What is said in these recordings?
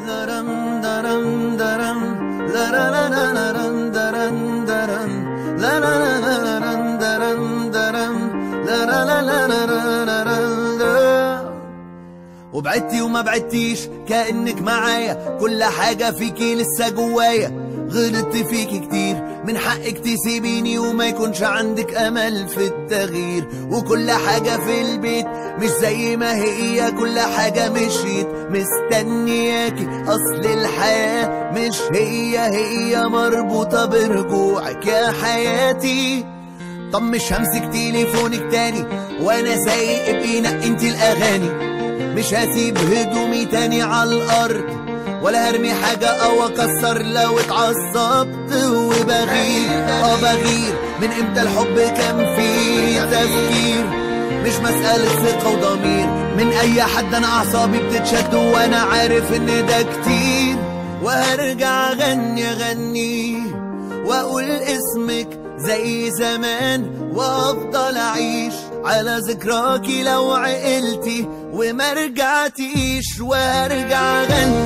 وبعدتي وما بعدتيش كأنك معايا، كل حاجة فيكي لسه جوايا. غلطت فيكي كتير، من حقك تسيبيني وما يكونش عندك امل في التغيير. وكل حاجة في البيت مش زي ما هي، كل حاجة مشيت مستنياكي. اصل الحياة مش هي مربوطة برجوعك يا حياتي. طب مش همسك تليفونك تاني وانا سايق، ابقي نقي انتي الاغاني. مش هسيب هدومي تاني على الارض، ولا هرمي حاجة او اكسر لو اتعصبت. وبغير بغير من امتى الحب كان فيه تفكير، مش مسألة ثقة وضمير من اي حد. انا اعصابي بتتشد وانا عارف ان ده كتير. وهرجع اغني واقول اسمك زي زمان، وافضل اعيش على ذكراكي لو عقلتي وما رجعتيش. وارجع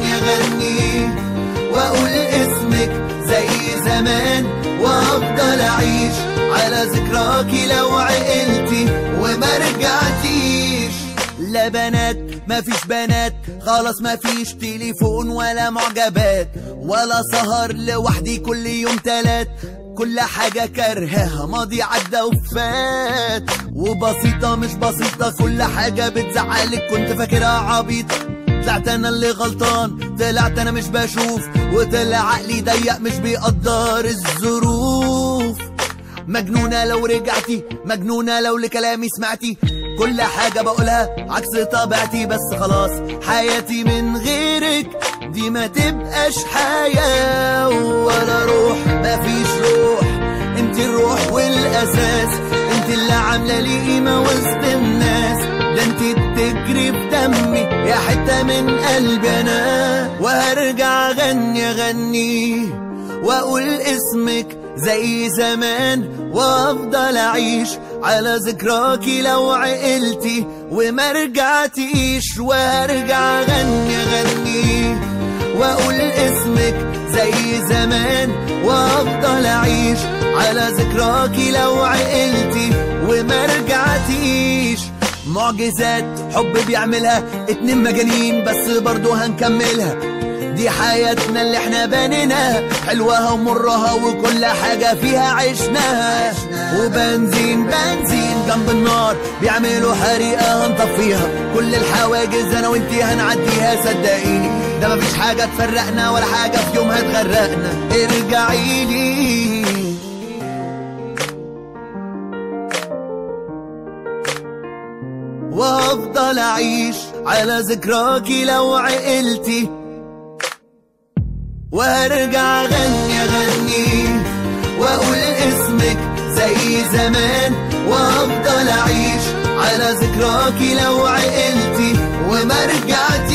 اغني واقول اسمك زي زمان، وافضل اعيش على ذكراكي لو عقلتي وما رجعتيش. لا بنات مفيش بنات، خلاص مفيش تليفون ولا معجبات، ولا سهر لوحدي كل يوم تلات. كل حاجة كرهها ماضي عدى وفات، وبسيطة مش بسيطة كل حاجة بتزعلك. كنت فاكرها عبيطة، طلعت انا اللي غلطان، طلعت انا مش بشوف، وطلع عقلي ضيق مش بيقدر الظروف. مجنونة لو رجعتي، مجنونة لو لكلامي سمعتي. كل حاجة بقولها عكس طبيعتي، بس خلاص حياتي من غيرك دي ما تبقاش حياة. ولا روح مفيش روح، انت الروح والاساس، انت اللي عاملة لي قيمة وسط الناس. ده انت بتجري في دمي يا حتة من قلبي انا. وهرجع اغني واقول اسمك زي زمان، وافضل اعيش على ذكراكي لو عقلتي وما رجعتيش. وهرجع اغني واقول اسمك زي زمان، وافضل اعيش على ذكراكي لو عقلتي وما رجعتيش. معجزات حب بيعملها اتنين مجانين، بس برضو هنكملها. دي حياتنا اللي احنا بنيناها، حلوها ومرها وكل حاجة فيها عشناها. وبنزين جنب النار بيعملوا حريقة هنطفيها. كل الحواجز انا وانتي هنعديها صدقيني، ده مفيش حاجة تفرقنا ولا حاجة في يوم هتغرقنا. ارجعيلي وافضل اعيش على ذكراكي لو عقلتي. وارجع اغني واقول اسمك زي زمان، وافضل اعيش على ذكراكي لو عقلتي وما رجعتي.